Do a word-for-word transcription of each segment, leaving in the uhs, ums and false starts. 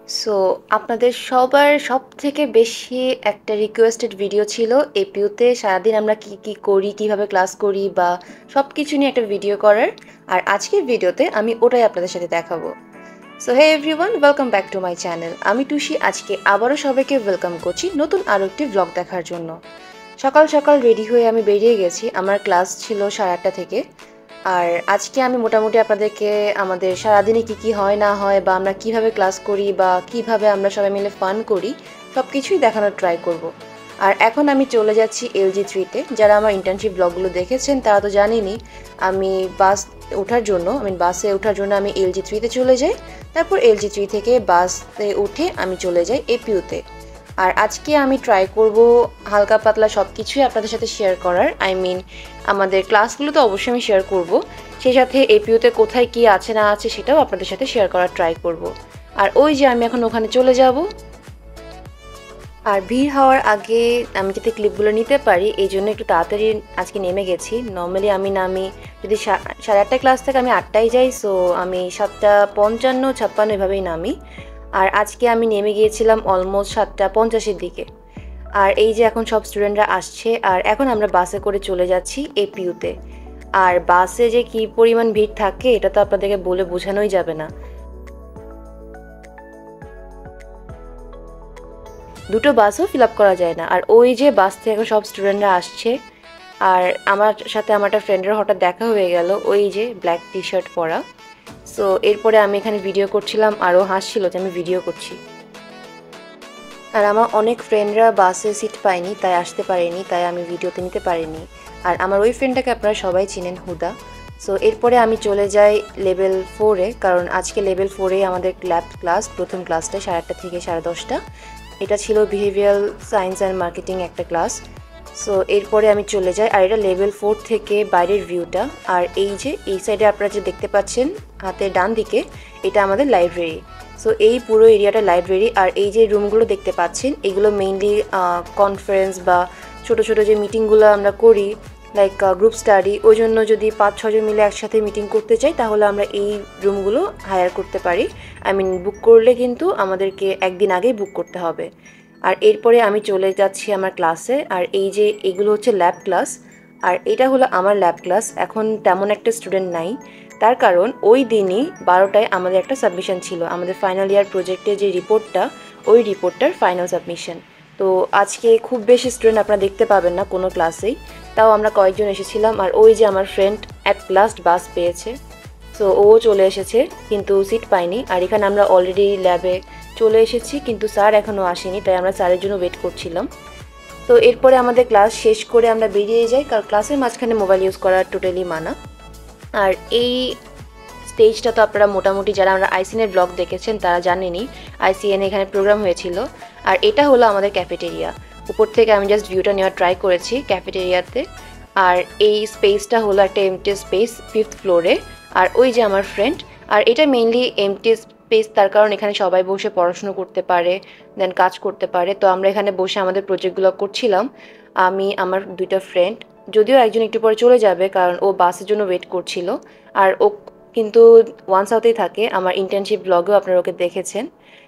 So আপনাদের সবার সবথেকে বেশি একটা রিকোয়েস্টেড ভিডিও ছিল এপিইউতে সারাদিন আমরা কি কি করি, কিভাবে ক্লাস করি বা সব কিছু নিয়ে একটা ভিডিও করার। আর আজকের ভিডিওতে আমি ওটাই আপনাদের সাথে দেখাবো। So hey everyone, welcome back to my channel. আমি টুসি আজকে আবারও সবাইকে ওয়েলকাম করছি নতুন আরও একটি ব্লগ দেখার জন্য। সকাল সকাল রেডি হয়ে আমি বেরিয়ে গেছি। আমার ক্লাস ছিল সাড়ে আটটা থেকে। আর আজকে আমি মোটামুটি আপনাদেরকে আমাদের সারাদিনে কি কি হয় না হয় বা আমরা কিভাবে ক্লাস করি বা কিভাবে আমরা সবাই মিলে ফান করি সব কিছুই দেখানোর ট্রাই করব। আর এখন আমি চলে যাচ্ছি এলজি থ্রিতে। যারা আমার ইন্টার্নশিপ ব্লগগুলো দেখেছেন তারা তো জানেনই, আমি বাস ওঠার জন্য আমি বাসে ওঠার জন্য আমি এলজি থ্রিতে চলে যাই। তারপর এলজি থ্রি থেকে বাসে উঠে আমি চলে যাই এপিইউতে। আর আজকে আমি ট্রাই করব হালকা পাতলা সব কিছুই আপনাদের সাথে শেয়ার করার। আই মিন আমাদের ক্লাসগুলো তো অবশ্যই আমি শেয়ার করব, সেই সাথে এপিইউতে কোথায় কি আছে না আছে সেটাও আপনাদের সাথে শেয়ার করার ট্রাই করব। আর ওই যে আমি এখন ওখানে চলে যাব। আর ভিড় হওয়ার আগে আমি যাতে ক্লিপগুলো নিতে পারি এই জন্য একটু তাড়াতাড়ি আজকে নেমে গেছি। নর্মালি আমি নামি যদি সাড়ে আটটায় ক্লাস থেকে আমি আটটায় যাই, সো আমি সাতটা পঞ্চান্ন ছাপ্পান্ন এভাবেই নামি। আর আজকে আমি নেমে গিয়েছিলাম অলমোস্ট সাতটা পঞ্চাশের দিকে। আর এই যে এখন সব স্টুডেন্টরা আসছে আর এখন আমরা বাসে করে চলে যাচ্ছি এপিইউতে। আর বাসে যে কি পরিমাণ ভিড় থাকে এটা তো আপনাদেরকে বলে বোঝানোই যাবে না। দুটো বাসও ফিল আপ করা যায় না। আর ওই যে বাস থেকে সব স্টুডেন্টরা আসছে আর আমার সাথে আমার একটা ফ্রেন্ডের হঠাৎ দেখা হয়ে গেল, ওই যে ব্ল্যাক টি শার্ট পরা। সো এরপরে আমি এখানে ভিডিও করছিলাম আরও হাসছিল যে আমি ভিডিও করছি। আর আমার অনেক ফ্রেন্ডরা বাসে সিট পায়নি তাই আসতে পারেনি, তাই আমি ভিডিওতে নিতে পারিনি। আর আমার ওই ফ্রেন্ডটাকে আপনারা সবাই চিনেন, হুদা। সো এরপরে আমি চলে যাই লেভেল ফোরে, কারণ আজকে লেভেল ফোরে আমাদের ল্যাব ক্লাস, প্রথম ক্লাসটা সাড়ে আটটা থেকে সাড়ে দশটা। এটা ছিল বিহেভিয়ারাল সায়েন্স অ্যান্ড মার্কেটিং একটা ক্লাস। সো এরপরে আমি চলে যাই। আর এটা লেভেল ফোর থেকে বাইরের ভিউটা। আর এই যে এই সাইডে আপনারা যে দেখতে পাচ্ছেন হাতের ডান দিকে, এটা আমাদের লাইব্রেরি। সো এই পুরো এরিয়াটা লাইব্রেরি। আর এই যে রুমগুলো দেখতে পাচ্ছেন এগুলো মেইনলি কনফারেন্স বা ছোটো ছোটো যে মিটিংগুলো আমরা করি, লাইক গ্রুপ স্টাডি, ওই জন্য যদি পাঁচ ছজন মিলে একসাথে মিটিং করতে চাই তাহলে আমরা এই রুমগুলো হায়ার করতে পারি। আই মিন বুক করলে কিন্তু আমাদেরকে একদিন আগেই বুক করতে হবে। আর এরপরে আমি চলে যাচ্ছি আমার ক্লাসে। আর এই যে এগুলো হচ্ছে ল্যাব ক্লাস আর এটা হলো আমার ল্যাব ক্লাস। এখন তেমন একটা স্টুডেন্ট নাই, তার কারণ ওই দিনই বারোটায় আমাদের একটা সাবমিশন ছিল, আমাদের ফাইনাল ইয়ার প্রজেক্টের যে রিপোর্টটা, ওই রিপোর্টটার ফাইনাল সাবমিশন। তো আজকে খুব বেশি স্টুডেন্ট আপনারা দেখতে পাবেন না কোনো ক্লাসেই, তাও আমরা কয়েকজন এসেছিলাম। আর ওই যে আমার ফ্রেন্ড অ্যাট লাস্ট বাস পেয়েছে, সো ও চলে এসেছে কিন্তু সিট পাইনি। আর এখানে আমরা অলরেডি ল্যাবে চলে এসেছি কিন্তু স্যার এখনও আসেনি, তাই আমরা স্যারের জন্য ওয়েট করছিলাম। তো এরপরে আমাদের ক্লাস শেষ করে আমরা বেরিয়ে যাই, কারণ ক্লাসের মাঝখানে মোবাইল ইউজ করা টোটালি মানা। আর এই স্টেজটা তো আপনারা মোটামুটি যারা আমরা আইসিএনের ব্লগ দেখেছেন তারা জানেনই, আইসিএন এখানে প্রোগ্রাম হয়েছিল। আর এটা হলো আমাদের ক্যাফেটেরিয়া। উপর থেকে আমি জাস্ট ভিউটা নেওয়ার ট্রাই করেছি ক্যাফেটেরিয়াতে। আর এই স্পেসটা হলো একটা এমটি স্পেস ফিফথ ফ্লোরে। আর ওই যে আমার ফ্রেন্ড। আর এটা মেইনলি এমটি স্পেস, তার কারণ এখানে সবাই বসে পড়াশুনো করতে পারে, দেন কাজ করতে পারে। তো আমরা এখানে বসে আমাদের প্রজেক্টগুলো করছিলাম, আমি আমার দুইটা ফ্রেন্ড। যদিও একজন একটু পরে চলে যাবে কারণ ও বাসের জন্য ওয়েট করছিল। আর ও কিন্তু ওয়ান সাউথেই থাকে, আমার ইন্টার্নশিপ ব্লগেও আপনারা ওকে দেখেছেন।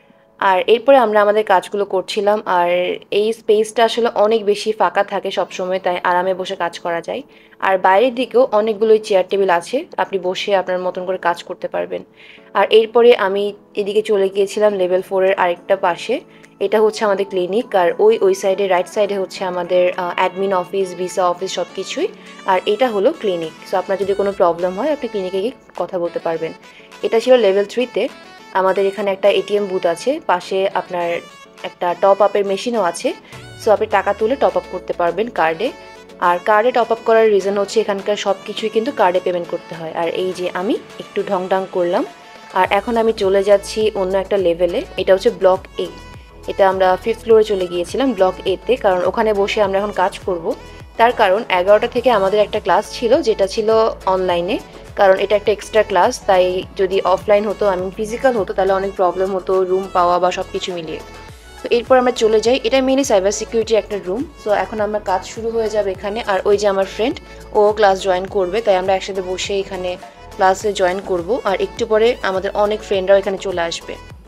আর এরপরে আমরা আমাদের কাজগুলো করছিলাম। আর এই স্পেসটা আসলে অনেক বেশি ফাঁকা থাকে সবসময়, তাই আরামে বসে কাজ করা যায়। আর বাইরের দিকেও অনেকগুলোই চেয়ার টেবিল আছে, আপনি বসে আপনার মতন করে কাজ করতে পারবেন। আর এরপরে আমি এদিকে চলে গিয়েছিলাম লেভেল ফোরের আরেকটা পাশে, এটা হচ্ছে আমাদের ক্লিনিক। আর ওই ওই সাইডে রাইট সাইডে হচ্ছে আমাদের অ্যাডমিন অফিস, ভিসা অফিস সব কিছুই। আর এটা হলো ক্লিনিক। সো আপনার যদি কোনো প্রবলেম হয় আপনি ক্লিনিকে গিয়ে কথা বলতে পারবেন। এটা ছিল লেভেল থ্রিতে। আমাদের এখানে একটা এটিএম বুথ আছে, পাশে আপনার একটা টপ আপের মেশিনও আছে। সো আপনি টাকা তুলে টপ আপ করতে পারবেন কার্ডে। আর কার্ডে টপ আপ করার রিজন হচ্ছে এখানকার সব কিছুই কিন্তু কার্ডে পেমেন্ট করতে হয়। আর এই যে আমি একটু ঢং ঢং করলাম। আর এখন আমি চলে যাচ্ছি অন্য একটা লেভেলে, এটা হচ্ছে ব্লক এ। এটা আমরা ফিফথ ফ্লোরে চলে গিয়েছিলাম ব্লক এতে, কারণ ওখানে বসে আমরা এখন কাজ করব। তার কারণ এগারোটা থেকে আমাদের একটা ক্লাস ছিল যেটা ছিল অনলাইনে, কারণ এটা একটা এক্সট্রা ক্লাস। তাই যদি অফলাইন হতো, আমি ফিজিক্যাল হতো, তাহলে অনেক প্রবলেম হতো রুম পাওয়া বা সব কিছু মিলিয়ে। তো এরপর আমরা চলে যাই, এটা মেনলি সাইবার সিকিউরিটির একটা রুম। সো এখন আমার কাজ শুরু হয়ে যাবে এখানে। আর ওই যে আমার ফ্রেন্ড, ও ক্লাস জয়েন করবে, তাই আমরা একসাথে বসে এখানে ক্লাসে জয়েন করব। আর একটু পরে আমাদের অনেক ফ্রেন্ডরাও এখানে চলে আসবে।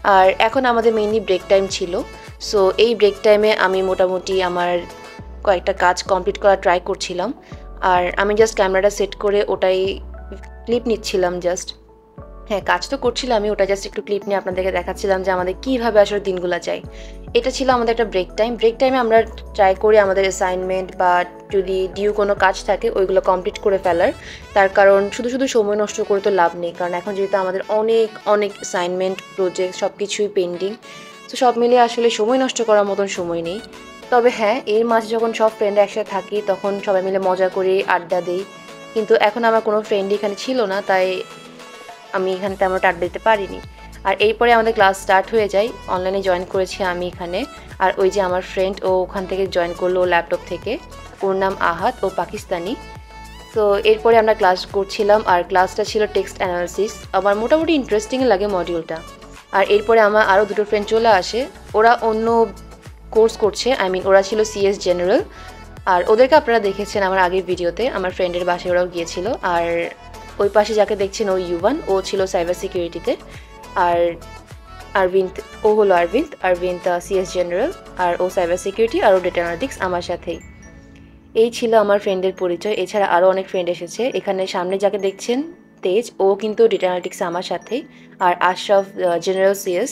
আর এখন আমাদের মেইনলি ব্রেক টাইম ছিল। সো এই ব্রেক টাইমে আমি মোটামুটি আমার কয়েকটা কাজ কমপ্লিট করা ট্রাই করছিলাম। আর আমি জাস্ট ক্যামেরাটা সেট করে ওটাই ক্লিপ নিচ্ছিলাম জাস্ট। হ্যাঁ, কাজ তো করছিলাম আমি, ওটা জাস্ট একটু ক্লিপ নিয়ে আপনাদেরকে দেখাচ্ছিলাম যে আমাদের কীভাবে আসলে দিনগুলো যায়। এটা ছিল আমাদের একটা ব্রেক টাইম। ব্রেক টাইমে আমরা ট্রাই করি আমাদের অ্যাসাইনমেন্ট বা যদি ডিউ কোনো কাজ থাকে ওইগুলো কমপ্লিট করে ফেলার। তার কারণ শুধু শুধু সময় নষ্ট করে তো লাভ নেই, কারণ এখন যেহেতু আমাদের অনেক অনেক অ্যাসাইনমেন্ট, প্রজেক্ট সব কিছুই পেন্ডিং। তো সব মিলিয়ে আসলে সময় নষ্ট করার মতন সময় নেই। তবে হ্যাঁ, এর মাঝে যখন সব ফ্রেন্ড একসাথে থাকি তখন সবাই মিলে মজা করে আড্ডা দিই। কিন্তু এখন আমার কোনো ফ্রেন্ডই এখানে ছিল না, তাই আমি এখানে তেমন আড্ডা দিতে পারিনি। আর এরপরে আমাদের ক্লাস স্টার্ট হয়ে যায়। অনলাইনে জয়েন করেছি আমি এখানে। আর ওই যে আমার ফ্রেন্ড, ও ওখান থেকে জয়েন করলো ল্যাপটপ থেকে। ওর নাম আহাত, ও পাকিস্তানি। তো এরপরে আমরা ক্লাস করছিলাম, আর ক্লাসটা ছিল টেক্সট অ্যানালিসিস। আমার মোটামুটি ইন্টারেস্টিং লাগে মডিউলটা। আর এরপরে আমার আরও দুটো ফ্রেন্ড চলে আসে, ওরা অন্য কোর্স করছে। আই মিন ওরা ছিল সিএস জেনারেল। আর ওদেরকে আপনারা দেখেছেন আমার আগের ভিডিওতে, আমার ফ্রেন্ডের বাসায় ওরাও গিয়েছিল। আর ওই পাশে যাকে দেখছেন ও ইউভান, ও ছিল সাইবার সিকিউরিটিতে। আর আরবিন্দ, ও হলো আরবিন্দ আরবিন্দ সিএস জেনারেল, আর ও সাইবার সিকিউরিটি, আর ও ডেটা অ্যানালিটিক্স আমার সাথেই। এই ছিল আমার ফ্রেন্ডের পরিচয়। এছাড়া আরও অনেক ফ্রেন্ড এসেছে। এখানে সামনে যাকে দেখছেন তেজ, ও কিন্তু ডেটা অ্যানালিটিক্স আমার সাথেই। আর Ashraf general CS.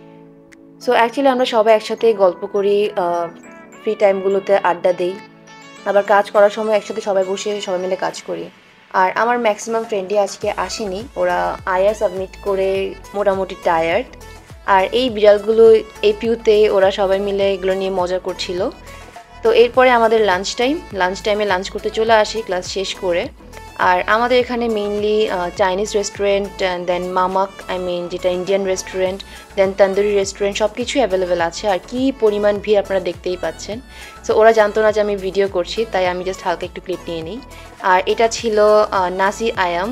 So actually আমরা সবাই একসাথে গল্প করি, ফ্রি টাইমগুলোতে আড্ডা দিই, আবার কাজ করার সময় একসাথে সবাই বসে সবাই মিলে কাজ করি। আর আমার ম্যাক্সিমাম ফ্রেন্ডই আজকে আসেনি, ওরা আইআর সাবমিট করে মোটামুটি টায়ার্ড। আর এই বিড়ালগুলো এই পিউতে ওরা সবাই মিলে এগুলো নিয়ে মজা করছিল। তো এরপরে আমাদের লাঞ্চ টাইম, লাঞ্চ টাইমে লাঞ্চ করতে চলে আসি ক্লাস শেষ করে। আর আমাদের এখানে মেইনলি চাইনিজ রেস্টুরেন্ট, দেন মামাক, আই মিন যেটা Indian restaurant, then tandoori restaurant সব কিছুই অ্যাভেলেবেল আছে। আর কী পরিমাণ ভিড় আপনারা দেখতেই পাচ্ছেন। সো ওরা জানতো না যে আমি ভিডিও করছি, তাই আমি জাস্ট হালকা একটু ক্লিপ নিয়ে নিই। আর এটা ছিল নাসি আয়াম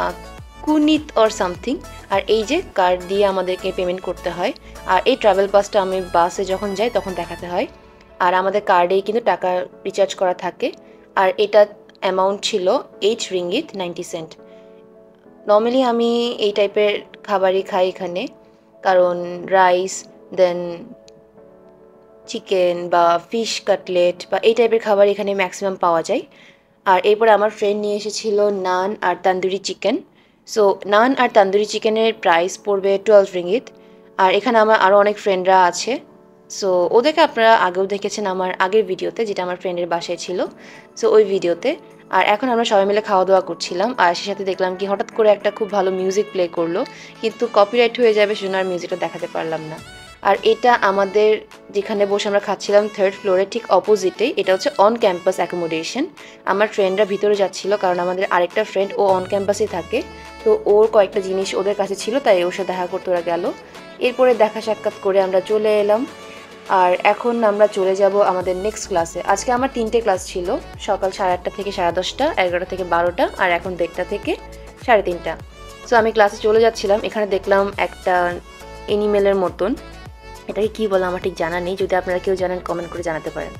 কুনিত অর সামথিং। আর এই যে কার্ড দিয়ে আমাদেরকে পেমেন্ট করতে হয়। আর এই ট্রাভেল পাসটা আমি বাসে যখন যাই তখন দেখাতে হয়। আর আমাদের কার্ডেই কিন্তু টাকা রিচার্জ করা থাকে। আর এটা অ্যামাউন্ট ছিল eight ringgit ninety cent. Normally আমি এই টাইপের খাবারই খাই এখানে, কারণ রাইস, দেন চিকেন বা ফিশ কাটলেট বা এই টাইপের খাবার এখানে ম্যাক্সিমাম পাওয়া যায়। আর এরপরে আমার ফ্রেন্ড নিয়ে এসেছিল নান আর তান্দুরি চিকেন। সো নান আর তান্দুরি চিকেনের প্রাইস পড়বে টুয়েলভ রিঙ্গিত। আর এখানে আমার আরও অনেক ফ্রেন্ডরা আছে। সো ওদেরকে আপনারা আগেও দেখেছেন আমার আগের ভিডিওতে, যেটা আমার ফ্রেন্ডের বাসায় ছিল, সো ওই ভিডিওতে। আর এখন আমরা সবাই মিলে খাওয়া দাওয়া করছিলাম। আর সে সাথে দেখলাম কি হঠাৎ করে একটা খুব ভালো মিউজিক প্লে করলো, কিন্তু কপিরাইট হয়ে যাবে সেজন্য আর মিউজিকটা দেখাতে পারলাম না। আর এটা আমাদের যেখানে বসে আমরা খাচ্ছিলাম থার্ড ফ্লোরে ঠিক অপোজিটে, এটা হচ্ছে অন ক্যাম্পাস অ্যাকোমোডেশন। আমার ফ্রেন্ডরা ভিতরে যাচ্ছিল, কারণ আমাদের আরেকটা ফ্রেন্ড ও অন ক্যাম্পাসে থাকে। তো ওর কয়েকটা জিনিস ওদের কাছে ছিল, তাই ওর সাথে দেখা করতে ওরা গেল। এরপরে দেখা সাক্ষাৎ করে আমরা চলে এলাম। আর এখন আমরা চলে যাব আমাদের নেক্সট ক্লাসে। আজকে আমার তিনটে ক্লাস ছিল, সকাল সাড়ে আটটা থেকে সাড়ে দশটা, এগারোটা থেকে বারোটা, আর এখন দেড়টা থেকে সাড়ে তিনটা। সো আমি ক্লাসে চলে যাচ্ছিলাম, এখানে দেখলাম একটা এনিমেলের মতন, এটাকে কী বলে আমার ঠিক জানা নেই, যদি আপনারা কেউ জানেন কমেন্ট করে জানাতে পারেন।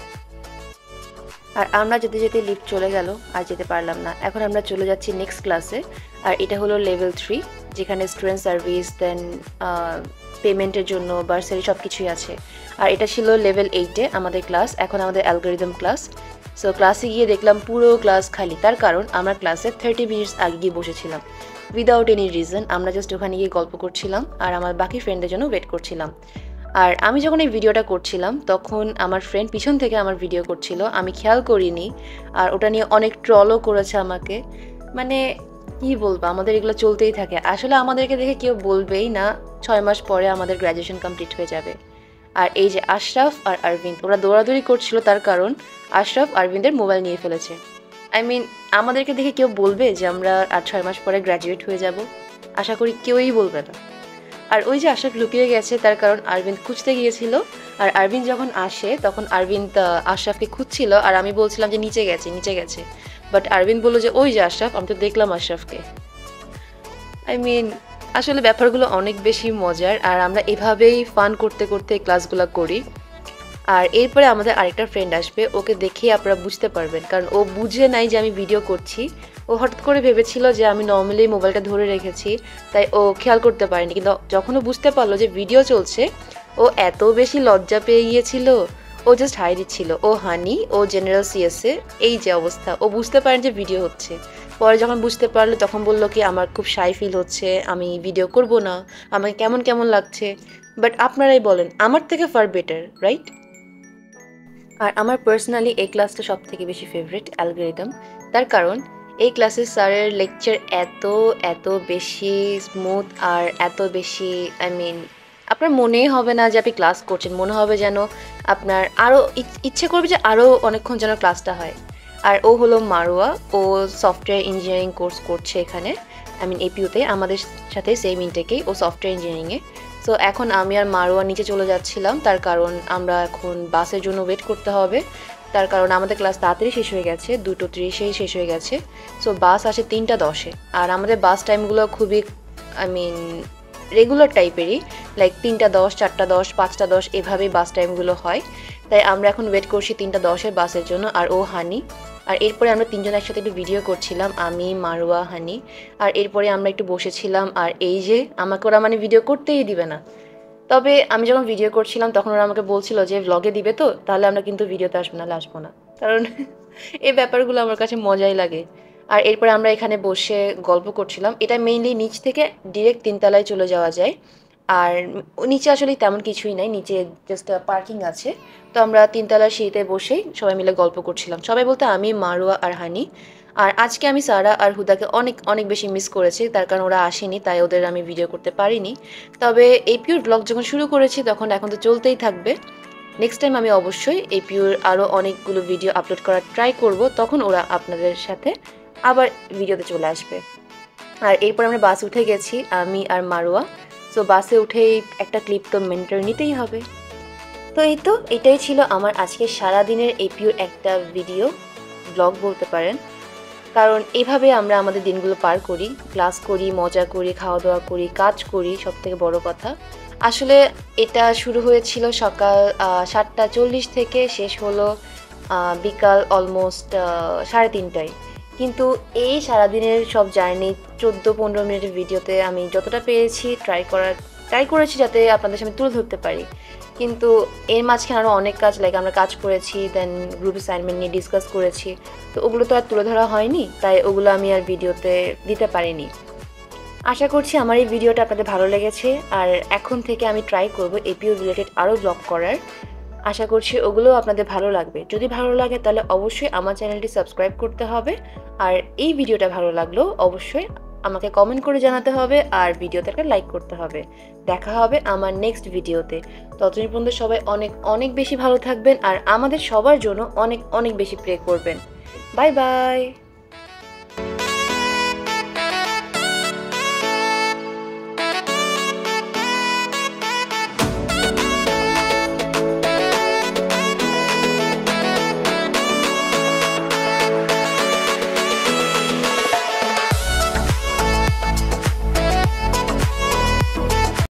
আর আমরা যেতে যেতে লিফট চলে গেল, আর যেতে পারলাম না। এখন আমরা চলে যাচ্ছি নেক্সট ক্লাসে। আর এটা হলো লেভেল থ্রি, যেখানে স্টুডেন্ট সার্ভিস, দেন পেমেন্টের জন্য বার্সারি সব কিছুই আছে। আর এটা ছিল লেভেল এইটে আমাদের ক্লাস। এখন আমাদের অ্যালগোরিদম ক্লাস। সো ক্লাসে গিয়ে দেখলাম পুরো ক্লাস খালি, তার কারণ আমরা ক্লাসে থার্টি মিনিটস আগে গিয়ে বসেছিলাম উইদাউট এনি রিজন। আমরা জাস্ট ওখানে গিয়ে গল্প করছিলাম আর আমার বাকি ফ্রেন্ডদের জন্য ওয়েট করছিলাম। আর আমি যখন এই ভিডিওটা করছিলাম তখন আমার ফ্রেন্ড পিছন থেকে আমার ভিডিও করছিল, আমি খেয়াল করিনি। আর ওটা নিয়ে অনেক ট্রলও করেছে আমাকে। মানে কি বলবো, আমাদের এগুলো চলতেই থাকে। আসলে আমাদেরকে দেখে কেউ বলবেই না ছয় মাস পরে আমাদের গ্র্যাজুয়েশন কমপ্লিট হয়ে যাবে। আর এই যে আশরাফ আর আরবিন্দ, ওরা দৌড়াদৌড়ি করছিল, তার কারণ আশরাফ আরবিন্দের মোবাইল নিয়ে ফেলেছে। আই মিন আমাদেরকে দেখে কেউ বলবে যে আমরা আর ছয় মাস পরে গ্র্যাজুয়েট হয়ে যাব? আশা করি কেউই বলবে না। আর ওই যে আশরাফ লুকিয়ে গেছে, তার কারণ আরবিন্দ খুঁজতে গিয়েছিল। আর আরবিন্দ যখন আসে তখন আরবিন্দ আশরাফকে খুঁজছিল, আর আমি বলছিলাম যে নিচে গেছে নিচে গেছে বাট আরবিন্দ বললো যে ওই যে আশরাফ, আমি তো দেখলাম আশরাফকে। আই মিন আসলে ব্যাপারগুলো অনেক বেশি মজার, আর আমরা এভাবেই ফান করতে করতে ক্লাসগুলো করি। আর এরপরে আমাদের আরেকটা ফ্রেন্ড আসবে, ওকে দেখে আপনারা বুঝতে পারবেন, কারণ ও বুঝে নাই যে আমি ভিডিও করছি। ও ও হঠাৎ করে ভেবেছিল যে আমি নর্মালি মোবাইলটা ধরে রেখেছি, তাই ও খেয়াল করতে পারেনি। কিন্তু যখন ও বুঝতে পারলো যে ভিডিও চলছে, ও এত বেশি লজ্জা পেয়ে গিয়েছিল, ও জাস্ট হাই দিচ্ছিল। ও হানি, ও জেনারেল সিএসএ, এই যে অবস্থা। ও বুঝতে পারেন যে ভিডিও হচ্ছে। পরে যখন বুঝতে পারলো তখন বললো কি আমার খুব শাই ফিল হচ্ছে, আমি ভিডিও করব না, আমাকে কেমন কেমন লাগছে। বাট আপনারাই বলেন, আমার থেকে ফার বেটার, রাইট? আর আমার পার্সোনালি এই ক্লাসটা সব থেকে বেশি ফেভারিট, অ্যালগরিদম। তার কারণ এই ক্লাসের স্যারের লেকচার এত এত বেশি স্মুথ আর এত বেশি, আই মিন, আপনার মনেই হবে না যে আপনি ক্লাস করছেন, মনে হবে যেন আপনার আরও ইচ্ছে করবে যে আরও অনেকক্ষণ যেন ক্লাসটা হয়। আর ও হলো মারুয়া, ও সফটওয়্যার ইঞ্জিনিয়ারিং কোর্স করছে এখানে, আই মিন এপিউতে, আমাদের সাথে সেম ইনটেকেই, ও সফটওয়্যার ইঞ্জিনিয়ারিংয়ে। সো এখন আমি আর মারুয়া নিচে চলে যাচ্ছিলাম, তার কারণ আমরা এখন বাসের জন্য ওয়েট করতে হবে। তার কারণ আমাদের ক্লাস তাড়াতাড়ি শেষ হয়ে গেছে, দুটো ত্রিশেই শেষ হয়ে গেছে। সো বাস আসে তিনটা দশে, আর আমাদের বাস টাইমগুলো খুবই, আই মিন, রেগুলার টাইপেরই, লাইক তিনটা দশ, চারটা দশ, পাঁচটা দশ, এভাবেই বাস টাইমগুলো হয়। তাই আমরা এখন ওয়েট করছি তিনটা দশের বাসের জন্য। আর ও হানি, আর এরপরে আমরা তিনজন একসাথে একটু ভিডিও করছিলাম, আমি, মারুয়া, হানি। আর এরপরে আমরা একটু বসেছিলাম, আর এই যে আমাকে ওরা মানে ভিডিও করতেই দিবে না। তবে আমি যখন ভিডিও করছিলাম তখন ওরা আমাকে বলছিল যে ভ্লগে দিবে তো, তাহলে আমরা কিন্তু ভিডিওতে আসবো, না আসবো না। কারণ এই ব্যাপারগুলো আমার কাছে মজাই লাগে। আর এরপরে আমরা এখানে বসে গল্প করছিলাম। এটা মেইনলি নিচ থেকে ডিরেক্ট তিনতলায় চলে যাওয়া যায়। আর নিচে আসলে তেমন কিছুই নাই, নিচে জাস্ট পার্কিং আছে। তো আমরা তিনতলার সিঁড়িতে বসেই সবাই মিলে গল্প করছিলাম, সবাই বলতে আমি, মারুয়া আর হানি। আর আজকে আমি সারা আর হুদাকে অনেক অনেক বেশি মিস করেছি, তার কারণ ওরা আসেনি, তাই ওদের আমি ভিডিও করতে পারিনি। তবে এপিউর ব্লগ যখন শুরু করেছি তখন এখন তো চলতেই থাকবে। নেক্সট টাইম আমি অবশ্যই এপিউর আরও অনেকগুলো ভিডিও আপলোড করার ট্রাই করব, তখন ওরা আপনাদের সাথে আবার ভিডিওতে চলে আসবে। আর এরপর আমরা বাস উঠে গেছি, আমি আর মারুয়া। সো বাসে উঠেই একটা ক্লিপ তো মেনটেন নিতেই হবে। তো এই তো এটাই ছিল আমার আজকে সারাদিনের এপিউর একটা ভিডিও ব্লগ বলতে পারেন। কারণ এভাবে আমরা আমাদের দিনগুলো পার করি, ক্লাস করি, মজা করি, খাওয়া দাওয়া করি, কাজ করি, সব থেকে বড় কথা। আসলে এটা শুরু হয়েছিল সকাল সাতটা চল্লিশ থেকে, শেষ হলো বিকাল অলমোস্ট সাড়ে তিনটায়। কিন্তু এই সারাদিনের সব জার্নি চোদ্দো পনেরো মিনিটের ভিডিওতে আমি যতটা পেরেছি ট্রাই করার ট্রাই করেছি যাতে আপনাদের সামনে তুলে ধরতে পারি। কিন্তু এর মাঝখানে আরও অনেক কাজ, লাইক আমরা কাজ করেছি, দেন গ্রুপ অ্যাসাইনমেন্ট নিয়ে ডিসকাস করেছি, তো ওগুলো তো আর তুলে ধরা হয়নি, তাই ওগুলো আমি আর ভিডিওতে দিতে পারিনি। আশা করছি আমার এই ভিডিওটা আপনাদের ভালো লেগেছে। আর এখন থেকে আমি ট্রাই করব এপিও রিলেটেড আরও ব্লগ করার। আশা করছি ওগুলোও আপনাদের ভালো লাগবে। যদি ভালো লাগে তাহলে অবশ্যই আমার চ্যানেলটি সাবস্ক্রাইব করতে হবে। আর এই ভিডিওটা ভালো লাগলেও অবশ্যই আমাকে কমেন্ট করে জানাতে হবে, আর ভিডিওতে একটা লাইক করতে হবে। দেখা হবে আমার নেক্সট ভিডিওতে। ততদিন পর্যন্ত সবাই অনেক অনেক বেশি ভালো থাকবেন, আর আমাদের সবার জন্য অনেক অনেক বেশি প্রে করবেন। Bye by.